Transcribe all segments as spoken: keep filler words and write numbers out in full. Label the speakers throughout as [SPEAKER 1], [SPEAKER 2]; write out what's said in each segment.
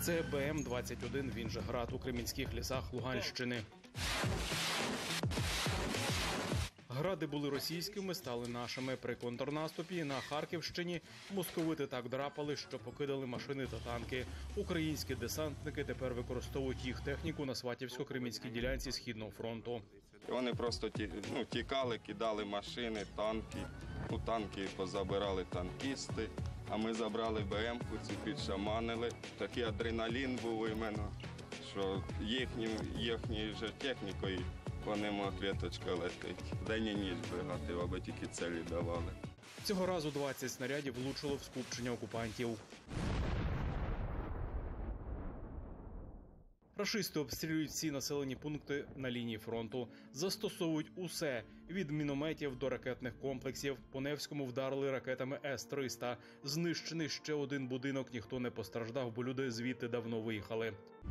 [SPEAKER 1] Це Б М двадцять один, він же «Град» у Кремінських лісах Луганщини. «Гради» були російськими, стали нашими. При контрнаступі на Харківщині московити так драпали, що покидали машини та танки. Українські десантники тепер використовують їх техніку на Сватівсько-Кремінській ділянці Східного фронту.
[SPEAKER 2] Вони просто ті, ну, тікали, кидали машини, танки. Ну, танки позабирали танкісти, а ми забрали Б М-ку, ці підшаманили. Такий адреналін був іменно, що їхньою їхньою же технікою по ним отвіточка летить. День і ніч бригати, аби тільки цілі давали.
[SPEAKER 1] Цього разу двадцять снарядів влучило в скупчення окупантів. Рашисти обстрілюють всі населені пункти на лінії фронту. Застосовують усе – від мінометів до ракетних комплексів. По Невському вдарили ракетами С триста. Знищений ще один будинок, ніхто не постраждав, бо люди звідти давно виїхали.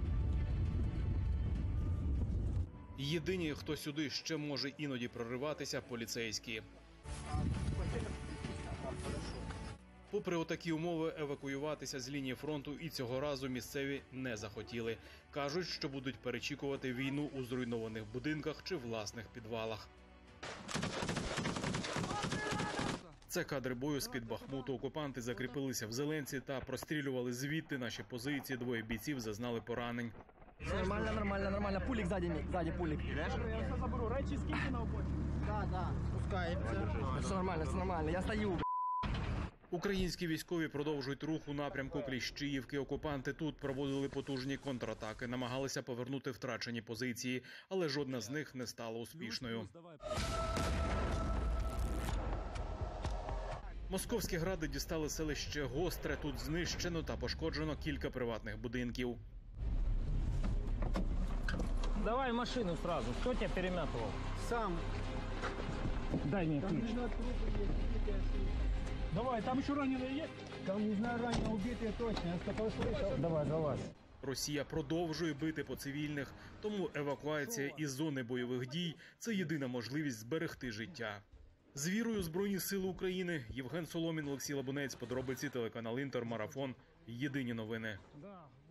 [SPEAKER 1] Єдині, хто сюди ще може іноді прориватися – поліцейські. Попри отакі умови, евакуюватися з лінії фронту і цього разу місцеві не захотіли. Кажуть, що будуть перечікувати війну у зруйнованих будинках чи власних підвалах. Це кадри бою з-під Бахмуту. Окупанти закріпилися в Зеленці та прострілювали звідти наші позиції. Двоє бійців зазнали поранень.
[SPEAKER 3] Нормально, нормально, нормально. Пулик сзади, сзади пулик. Я все заберу. Речі скиньте на обочину. Да, да. Пускається. Все нормально, все нормально. Я стою.
[SPEAKER 1] Українські військові продовжують рух у напрямку Кліщіївки. Окупанти тут проводили потужні контратаки, намагалися повернути втрачені позиції, але жодна з них не стала успішною. Московські гради дістали селище Гостре. Тут знищено та пошкоджено кілька приватних будинків.
[SPEAKER 4] Давай машину сразу. Кто тебя перемятывал?
[SPEAKER 3] Сам.
[SPEAKER 4] Дай мне ключ. Давай, там еще раненые есть?
[SPEAKER 3] Там, не знаю, ранее убитые точно. Я что-то слышал.
[SPEAKER 4] Давай, залазь.
[SPEAKER 1] Росія продовжує бити по цивільних, тому евакуація із зони бойових дій – це єдина можливість зберегти життя. З вірою Збройні сили України. Євген Соломін, Олексій Лабунець, подробиці, телеканал Інтер, Марафон. Єдині новини.